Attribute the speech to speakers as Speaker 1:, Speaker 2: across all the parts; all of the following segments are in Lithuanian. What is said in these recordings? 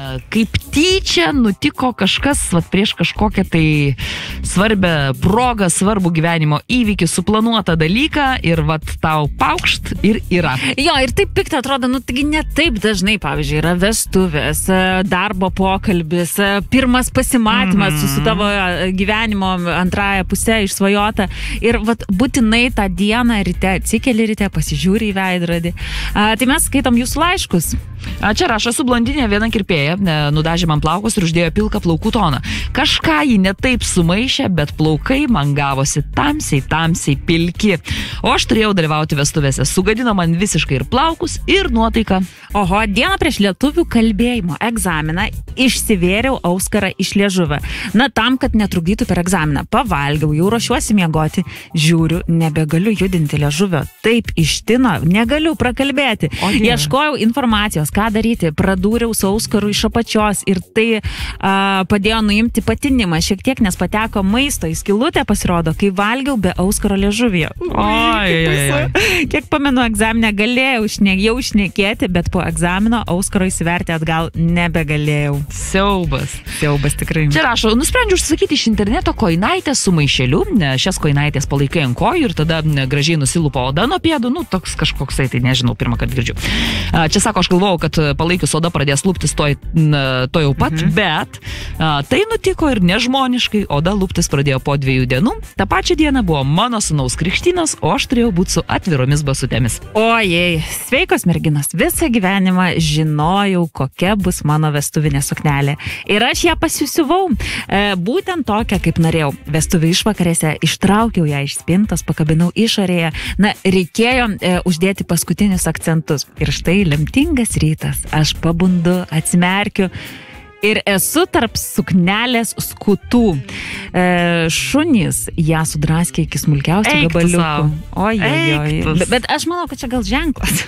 Speaker 1: kaip tyčia nutiko kažkas prieš kažkokią tai svarbę progą, svarbų gyvenimo įvykį, suplanuotą dalyką ir tau paukšt ir yra.
Speaker 2: Jo, ir taip pikta atrodo, taigi ne taip dažnai, pavyzdžiui, yra vestuvės, darbo pokalbis, pirmas pasimatymas su tavo gyvenimo antrąją pusę išsvajota ir būtinai tą dieną ryte atsikeli ryte, pasižiūri į veidrodį. Tai mes skaitom jūsų laiškus.
Speaker 1: Čia rašo, su blondinė viena kirpėja, nudažė man plaukus ir uždėjo pilką plaukų toną. Kažką jį netaip sumaišė, bet plaukai man gavosi tamsiai pilki. O aš turėjau dalyvauti vestuvėse. Sugadino man visiškai ir plaukus, ir nuotaiką.
Speaker 2: Oho, dieną prieš lietuvių kalbėjimo egzaminą išsivėriau auskarą iš liežuvio. Tam, kad netrukdytų per egzaminą. Pavalgiau, jau ruošiuosi miegoti, žiūriu, nebegaliu judinti liežuvio. Taip ištino, negaliu prakalbėti. Ieškojau informacijos, ką daryti, pradūriau su auskaru iš apačios ir tai padėjo nuimti patinimą šiek tiek, nes pateko maisto į skylutę, pasirodo, kai valgiau be auskaro liežuvio. Kiek pamenu, egzaminę galėjau jau šnekėti, bet po egzamino auskaro įsiverti atgal nebegalėjau. Siaubas tikrai.
Speaker 1: Čia rašo, nusprendžiu užsisakyti iš interneto koinaitės su maišeliu, šias koinaitės palaikai ant kojų ir tada gražiai nusilupo oda nuo pėdų, toks kažkoksai, tai nežinau, pirmą kartą girdžiu. Čia sako, aš galvojau, kad palaikius oda pradės luptis to jau pat, bet tai nutiko ir nežmoniškai, oda luptis pradėjo po 2 dienų. Ta pačia diena buvo mano sūnaus krikštynas, o aš turėjau būti su atviromis basutėmis.
Speaker 2: Ojei, sveikos merginos, visą gyvenimą žinojau, kokia bus mano vestuvinė suknelė. Ir aš ją pasisiuvau, būtent tokią, kaip norėjau. Vestuvių išvakarėse ištraukiau ją iš spintos, pakabinau išorėje. Reikėjo uždėti paskutinius akcentus. Ir štai lemtingas rytas. Aš pabundu, atsimerkiu ir esu tarp suknelės skutų. Šunys ją sudraskė iki smulkiausių gabaliukų. Ojoj. Bet aš manau, kad čia gal ženklas.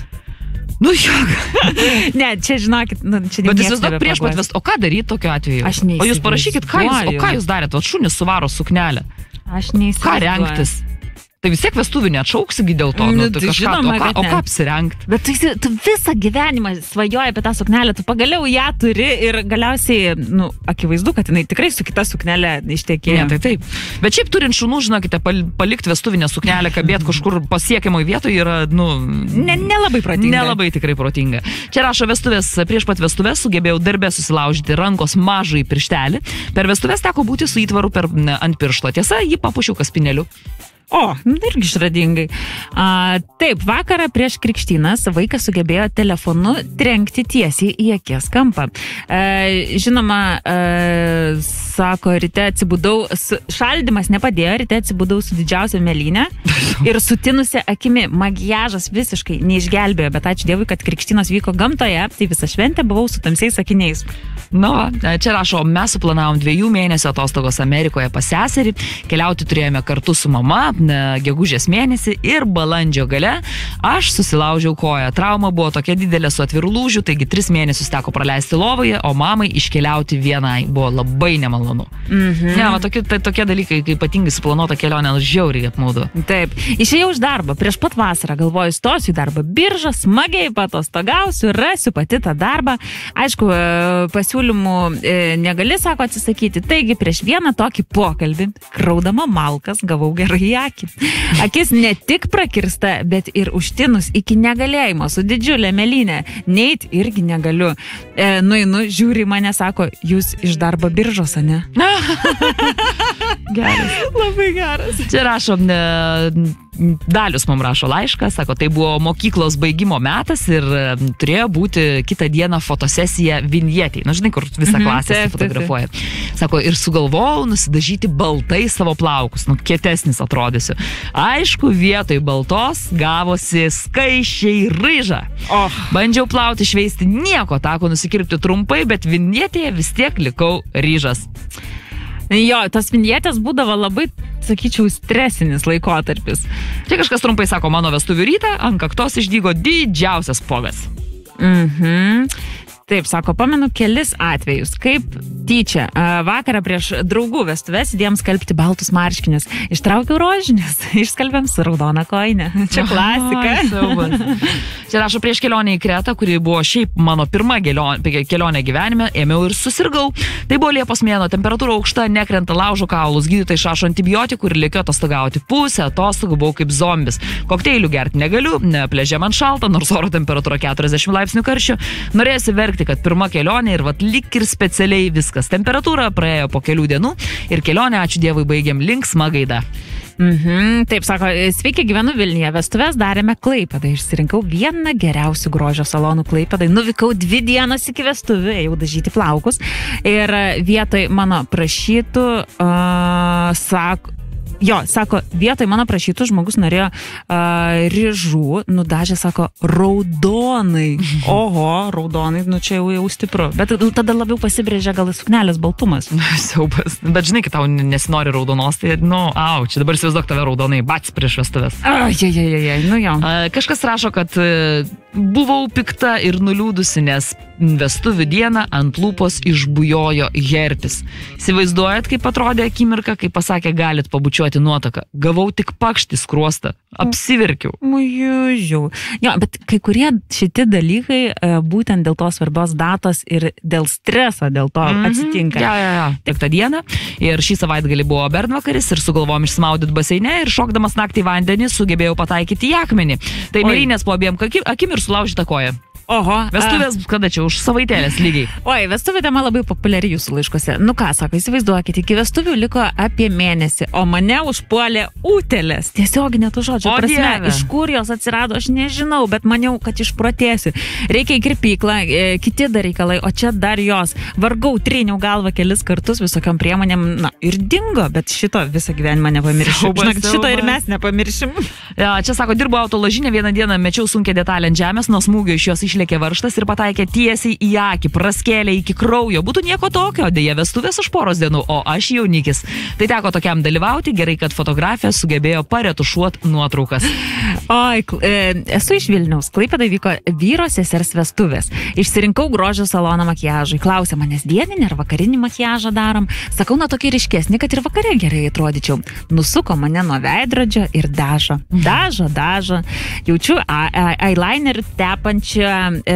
Speaker 2: Ne, čia žinokit, čia
Speaker 1: bet jūs daug prieš patvest, o ką daryti tokiu atveju?
Speaker 2: Aš neįsivaizduoju.
Speaker 1: O jūs parašykit, ką jūs darėt, šunis suvaro suknelę.
Speaker 2: Aš neįsivaizduoju.
Speaker 1: Ką rengtis? Tai vis tiek vestuvių neatšauksigi dėl to, o ką apsirengti?
Speaker 2: Bet tu visą gyvenimą svajoji apie tą suknelę, tu pagaliau ją turi ir galiausiai, akivaizdu, kad jinai tikrai su kita suknelė ištekėjo.
Speaker 1: Ne, tai taip. Bet šiaip turint šunų, žinokite, palikti vestuvinę suknelę, kabėti kažkur pasiekiamoj vietoje yra,
Speaker 2: nelabai protinga.
Speaker 1: Nelabai tikrai protinga. Čia rašo vestuvės, prieš pat vestuvės sugebėjau darbe susilaužyti rankos mažai pirštelį. Per vestuvės teko būti su įtvaru ant piršto. Tiesa, jį papušiau kaspinėliu.
Speaker 2: O, irgi išradingai. Taip, vakarą prieš krikštynas vaikas sugebėjo telefonu trenkti tiesiai į akies kampą. Žinoma, sako, ryte atsibudau, šaldymas nepadėjo, ryte atsibudau su didžiausia mėlyne ir sutinusia akimi. Makiažas visiškai neišgelbėjo, bet ačiū Dievui, kad krikštynos vyko gamtoje, tai visą šventę buvau su tamsiais akiniais.
Speaker 1: Čia rašo, mes suplanavom 2 mėnesių atostogos Amerikoje pas seserį, keliauti turėjome kartu su mama, gegužės mėnesį ir balandžio gale aš susilaužiau koją. Trauma buvo tokia didelė su atviru lūžiu, taigi 3 mėnesius teko praleisti lovoje, o mamai iškeliauti vienai. Buvo labai nemalonu. Tokie dalykai, kai ypatingai suplanuota kelionė, žiauriai apmaudu.
Speaker 2: Taip, išėjau iš darbo, prieš pat vasarą galvoju, stosiu į darbo biržą, smagiai patostogausiu, rasiu pati tą darbą. Aišku, pasiūlymų negali, sako, atsisakyti. Taigi, prieš vieną tokį pokalbį, kraudama malkas, gavau gerai į akį. Akis ne tik prakirsta, bet ir užtinus iki negalėjimo su didžiulė mėlynė. Neit irgi negaliu. Nueinu, žiūri mane, sako, jūs iš darbo biržos, ne?
Speaker 1: Geras.
Speaker 2: Labai geras.
Speaker 1: Čia rašo, Dalius mums rašo laišką, sako, tai buvo mokyklos baigimo metas ir turėjo būti kitą dieną fotosesija vinjetei. Žinai, kur visą klasę fotografuoja. Sako, ir sugalvojau nusidažyti baltai savo plaukus. Kietesnis atrodysiu. Aišku, vietoj baltos gavosi skaičiai ryža. Bandžiau plauti, šveisti, nieko, teko nusikirpti trumpai, bet vinjetėje vis tiek likau ryžas.
Speaker 2: Jo, tas vinjetės būdavo labai, sakyčiau, stresinis laikotarpis.
Speaker 1: Čia kažkas trumpai sako, mano vestuvių rytą ant kaktos išdygo didžiausias pogas.
Speaker 2: Taip, sako, pamenu kelis atvejus, kaip tyčia vakarą prieš draugų vestuves įdėjom skalbti baltus marškinius. Ištraukiau rožinius, išskalbėm su raudona kojinė. Čia klasika.
Speaker 1: Čia rašo, prieš kelionę į Kretą, kuri buvo šiaip mano pirma kelionė gyvenime, ėmiau ir susirgau. Tai buvo Liepos mėnuo, temperatūra aukšta, nekrenta, laužo kaulus, gydytojai išrašo antibiotikų ir lėkiu atostogauti. Pusę atostogų buvau kaip zombis. Kokteilių gerti negaliu, pležė man šalta, nors oro temperatūra 40 laipsnių karščio. Norėjusi verkti, kad pirma kelionė ir lik ir specialiai viskas. Temperatūra praėjo po kelių dienų ir kelionę, ačiū Dievui, baigėm linksma gaida.
Speaker 2: Taip, sako, sveiki, gyvenu Vilniuje, vestuves darėme Klaipėdai, išsirinkau vieną geriausių grožio salonų Klaipėdai, nuvykau 2 dienas iki vestuvių, ėjau dažyti plaukus ir vietoj mano prašytų, sako, vietoj mano prašytų žmogus norėjo ryžų, nudažė, sako, raudonai. Oho, raudonai, čia jau stipru. Bet tada labiau pasibrėžia gal suknelės baltumas.
Speaker 1: Siaubas. Bet žinai, kad tau nesinori raudonos, tai, čia dabar įsivaizduok tave raudonai, bats prieš vestuves. Kažkas rašo, kad buvau pikta ir nuliūdusi, nes vestuvių dieną ant lūpos išbujojo herpes. Įsivaizduojat, kaip atrodė akimirka, kai pasakė, galit pabučiuoti nuotaką. Gavau tik pakštį skruostą. Apsiverkiau.
Speaker 2: Jo, bet kai kurie šitie dalykai būtent dėl tos svarbios datos ir dėl streso dėl to atsitinka.
Speaker 1: Tik tą dieną. Ir šį savaitgalį buvo bernvakaris ir sugalvom išsimaudyti baseine ir šokdamas naktį į vandenį sugebėjau pataikyti į akmenį. Tai mėlynės po abiem akim ir sulaužyta koja.
Speaker 2: Oho.
Speaker 1: Vestuvės kada čia, už savaitėlės lygiai.
Speaker 2: Oi, vestuvių tema labai populiari jūsų laiškose. Sako, įsivaizduokite, iki vestuvių liko apie mėnesį, o mane užpuolė utėlės. Tiesioginė tų žodžių prasme. Iš kur jos atsirado, aš nežinau, bet maniau, kad išprotėsiu. Reikia į kirpyklą, kiti dar reikalai, o čia dar jos. Vargau, tryniau galvą kelis kartus visokiam priemonėm, ir dingo, bet šito visą gyvenimą nepamiršim. Šito ir mes nepamiršim.
Speaker 1: Čia sako, dirbau autolažinę, vieną dieną mečiau sunkią detalę ant žemės, nuo smūgio iš jos išlėkė varžtas ir pataikė tiesiai į akį, praskėlė iki kraujo. Būtų nieko tokio, dėja vestuvės už poros dienų, o aš jaunikis. Tai teko tokiam dalyvauti, gerai, kad fotografija sugebėjo paretušuoti nuotraukas.
Speaker 2: Oi, esu iš Vilniaus, Klaipėdai vyko vyro sesers vestuvės. Išsirinkau grožio saloną makiažui. Klausė manęs dieninį ar vakarinį makiažą darom. Sakau, tokį ryškesnį, kad ir vakare gerai atrodyčiau. Nusuko mane nuo veidrodžio ir dažo. Dažo. Jaučiu eyeliner tepančią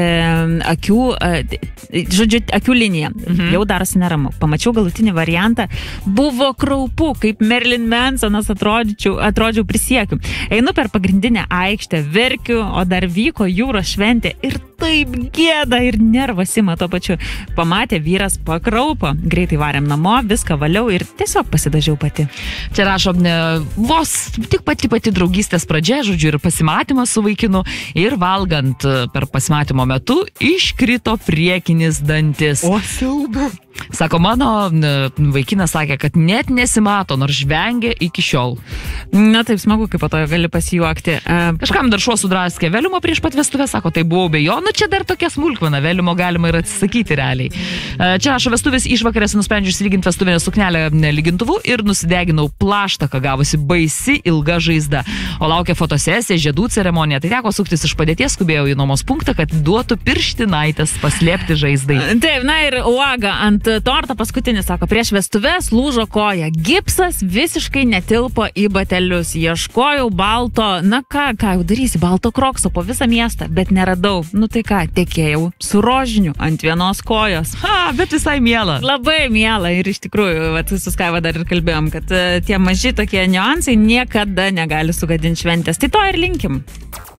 Speaker 2: akių liniją. Jau darosi neramu. Pamačiau galutinį variantą. Buvo kraupu, kaip Marilyn Mansonas atrodžiau prisiekiu. Einu per pagrindinę aikštę, verkiu, o dar vyko jūros šventė ir taip gėda ir nervas ima tuo pačiu. Pamatė vyras, pakraupo. Greitai varėm namo, viską valiau ir tiesiog pasidažiau pati.
Speaker 1: Čia rašo, vos tik pati draugystės pradžia, ir pasimatymas su vaikinu ir valgant per pasimatymo metu iškrito priekinis dantis.
Speaker 2: O siaubė.
Speaker 1: Sako, mano vaikinas sakė, kad net nesimato, nors žvengia iki šiol.
Speaker 2: Taip smagu, kaip po to gali pasijuokti.
Speaker 1: Kažkam dar šuo sudraskė veliumo prieš pat vestuvę, sako, tai buvau be jo, čia dar tokia smulkmena, veliumo galima ir atsisakyti realiai. Čia rašo, vestuvės išvakarės nusprendžiu išsilyginti vestuvinę suknelę lygintuvu ir nusideginau plaštaką, gavusi baisi ilga žaizda. O laukia fotosesija, žiedų ceremonija, tai teko suktis iš padėties, skubėjau į nuomos punktą, kad duotų pirštinaitės paslėpti žaizdai.
Speaker 2: Taip, ir uoga ant tortą paskutinis, sako, prieš vestuves lūžo koja. Gipsas visiškai netilpo į batelius. Ieškojau balto, ką jau darysi, balto krokso po visą miestą, bet neradau. Tai ką, tekėjau su rožiniu ant vienos kojos.
Speaker 1: Bet visai miela.
Speaker 2: Labai miela ir iš tikrųjų, su Skaiva dar ir kalbėjom, kad tie maži tokie niuansai niekada negali sugadinti šventės. Tai to ir linkim.